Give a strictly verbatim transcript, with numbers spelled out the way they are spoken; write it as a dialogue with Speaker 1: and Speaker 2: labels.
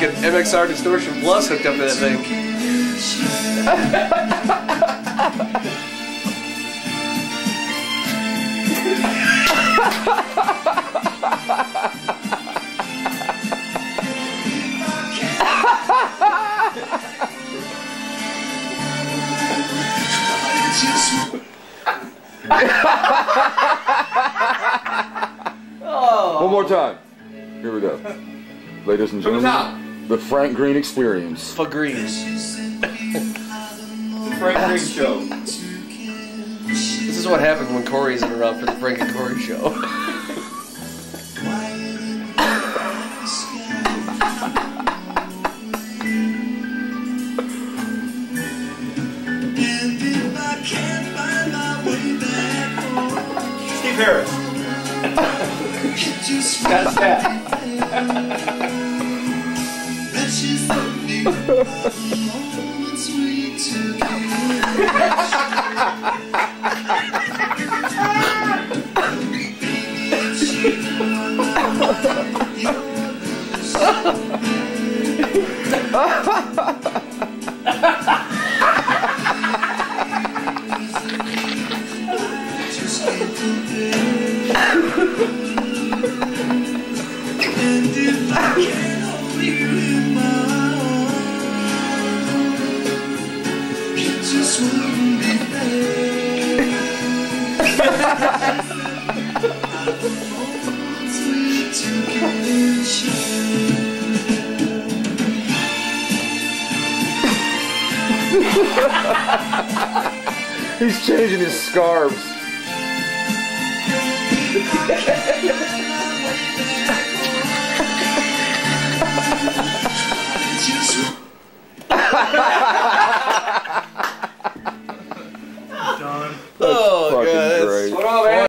Speaker 1: freaking M X R Distortion Plus hooked up to that thing.
Speaker 2: Oh. One more time. Here we go. Ladies and gentlemen, the Frank Green experience.
Speaker 1: For Green.
Speaker 3: Frank Green show.
Speaker 1: This is what happens when Corey isn't around for the Frank and Corey show.
Speaker 3: Steve Harris. That's that.
Speaker 2: He's changing his scarves.